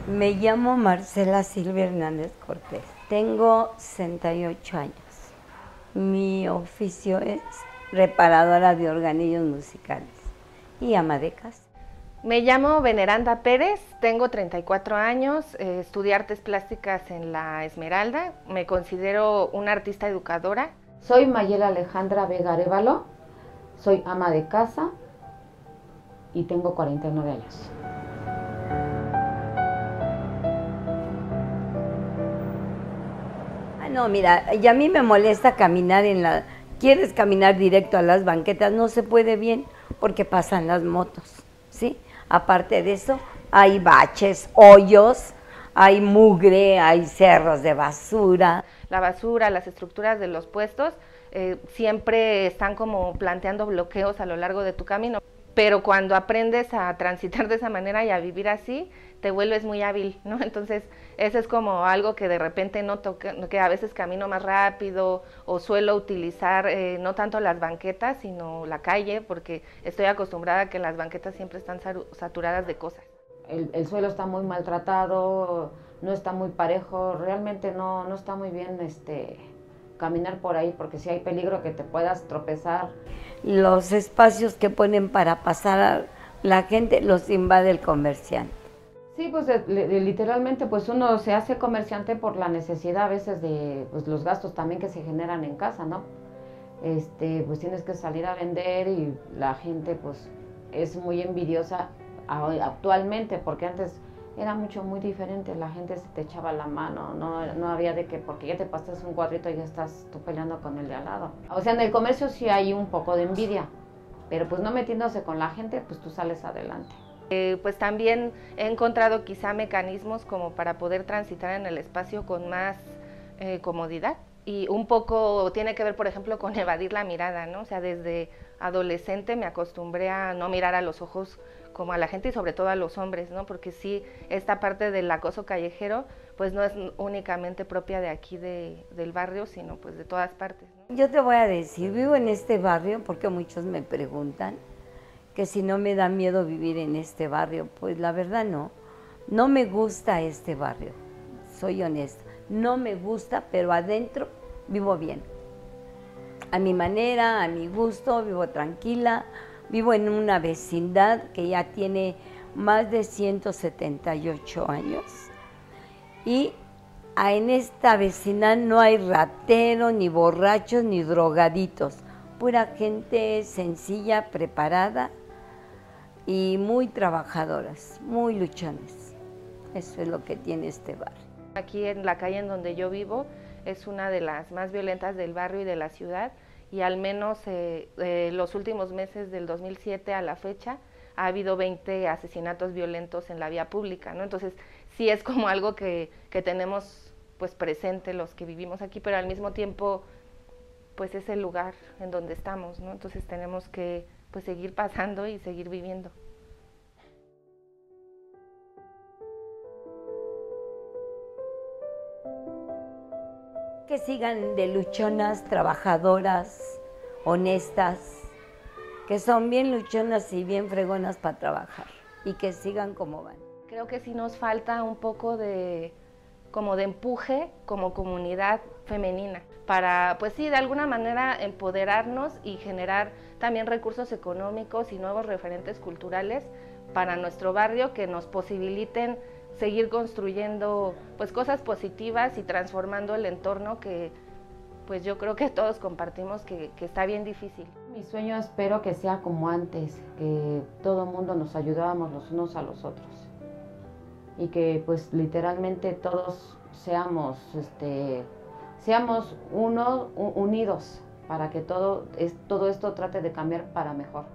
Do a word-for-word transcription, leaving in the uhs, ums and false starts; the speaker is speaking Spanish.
Me llamo Marcela Silvia Hernández Cortés. Tengo sesenta y ocho años. Mi oficio es reparadora de organillos musicales y ama de casa. Me llamo Veneranda Pérez, tengo treinta y cuatro años, eh, estudié artes plásticas en la Esmeralda, me considero una artista educadora. Soy Mayela Alejandra Vega Arévalo, soy ama de casa y tengo cuarenta y nueve años. Ah, no, mira, y a mí me molesta caminar en la... Quieres caminar directo a las banquetas, no se puede bien porque pasan las motos, ¿sí? Aparte de eso, hay baches, hoyos, hay mugre, hay cerros de basura. La basura, las estructuras de los puestos eh, siempre están como planteando bloqueos a lo largo de tu camino. Pero cuando aprendes a transitar de esa manera y a vivir así, te vuelves muy hábil, ¿no? Entonces, eso es como algo que de repente noto, que, que a veces camino más rápido o suelo utilizar eh, no tanto las banquetas, sino la calle, porque estoy acostumbrada a que las banquetas siempre están saturadas de cosas. El, el suelo está muy maltratado, no está muy parejo, realmente no, no está muy bien este, caminar por ahí, porque si hay peligro que te puedas tropezar. Los espacios que ponen para pasar a la gente los invade el comerciante. Sí, pues de, de, literalmente pues uno se hace comerciante por la necesidad a veces de pues, los gastos también que se generan en casa, ¿no? Este, pues tienes que salir a vender y la gente pues es muy envidiosa actualmente, porque antes era mucho muy diferente, la gente se te echaba la mano, no, no había de que porque ya te pasaste un cuadrito y ya estás tú peleando con el de al lado. O sea, en el comercio sí hay un poco de envidia, pero pues no metiéndose con la gente, pues tú sales adelante. Eh, pues también he encontrado quizá mecanismos como para poder transitar en el espacio con más eh, comodidad, y un poco tiene que ver, por ejemplo, con evadir la mirada, ¿no? O sea, desde adolescente me acostumbré a no mirar a los ojos como a la gente y sobre todo a los hombres, ¿no? Porque sí, esta parte del acoso callejero pues no es únicamente propia de aquí de, del barrio, sino pues de todas partes, ¿no? Yo te voy a decir, vivo en este barrio porque muchos me preguntan que si no me da miedo vivir en este barrio. Pues la verdad no, no me gusta este barrio, soy honesta, no me gusta, pero adentro vivo bien. A mi manera, a mi gusto, vivo tranquila, vivo en una vecindad que ya tiene más de ciento setenta y ocho años y en esta vecindad no hay rateros, ni borrachos, ni drogaditos, pura gente sencilla, preparada y muy trabajadoras, muy luchones. Eso es lo que tiene este barrio. Aquí en la calle en donde yo vivo es una de las más violentas del barrio y de la ciudad, y al menos eh, eh, los últimos meses del dos mil siete a la fecha ha habido veinte asesinatos violentos en la vía pública, ¿no? Entonces sí es como algo que, que tenemos pues presente los que vivimos aquí, pero al mismo tiempo pues es el lugar en donde estamos, ¿no? Entonces tenemos que pues seguir pasando y seguir viviendo. Que sigan de luchonas, trabajadoras, honestas, que son bien luchonas y bien fregonas para trabajar, y que sigan como van. Creo que sí nos falta un poco de, como de empuje como comunidad femenina, para, pues sí, de alguna manera empoderarnos y generar también recursos económicos y nuevos referentes culturales para nuestro barrio que nos posibiliten seguir construyendo pues cosas positivas y transformando el entorno que pues yo creo que todos compartimos que, que está bien difícil. Mi sueño espero que sea como antes, que todo el mundo nos ayudábamos los unos a los otros y que pues literalmente todos seamos, este, seamos uno, unidos para que todo, es, todo esto trate de cambiar para mejor.